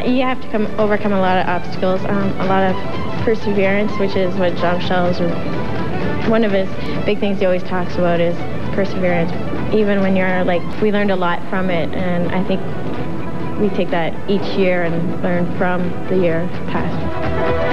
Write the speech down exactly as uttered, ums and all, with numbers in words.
you have to come overcome a lot of obstacles, um, a lot of perseverance, which is what Jean-Michel's, one of his big things he always talks about is perseverance. Even when you're like, we learned a lot from it, and I think we take that each year and learn from the year past.